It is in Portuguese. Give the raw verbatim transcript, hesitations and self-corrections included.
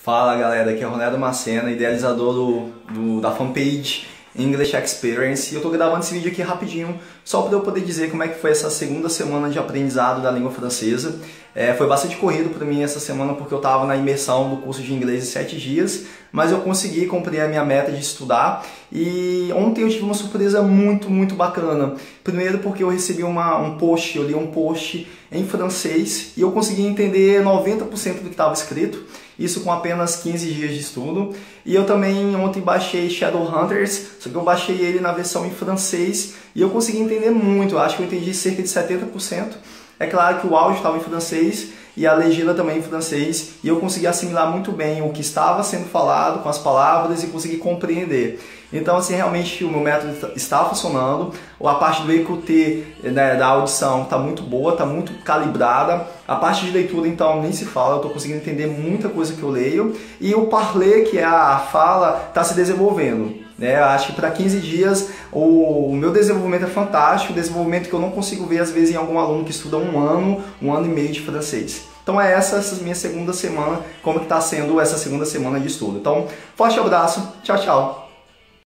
Fala galera, aqui é o Ronaldo Macena, idealizador do, do, da fanpage English Experience, e eu tô gravando esse vídeo aqui rapidinho só para eu poder dizer como é que foi essa segunda semana de aprendizado da língua francesa. É, foi bastante corrido para mim essa semana porque eu estava na imersão do curso de inglês em sete dias, mas eu consegui cumprir a minha meta de estudar e ontem eu tive uma surpresa muito, muito bacana. Primeiro porque eu recebi uma, um post, eu li um post em francês e eu consegui entender noventa por cento do que estava escrito, isso com apenas quinze dias de estudo. E eu também ontem baixei Shadowhunters, só que eu baixei ele na versão em francês e eu consegui entender muito, eu acho que eu entendi cerca de setenta por cento. É claro que o áudio estava em francês e a legenda também em francês e eu consegui assimilar muito bem o que estava sendo falado com as palavras e consegui compreender. Então, assim, realmente o meu método está funcionando. A parte do E Q T, né, da audição está muito boa, está muito calibrada. A parte de leitura, então, nem se fala, eu estou conseguindo entender muita coisa que eu leio. E o parler, que é a fala, está se desenvolvendo. Né? Eu acho que para quinze dias o, o meu desenvolvimento é fantástico, desenvolvimento que eu não consigo ver às vezes em algum aluno que estuda um ano, um ano e meio de francês. Então é essa, essa minha segunda semana, como que está sendo essa segunda semana de estudo. Então, forte abraço, tchau, tchau!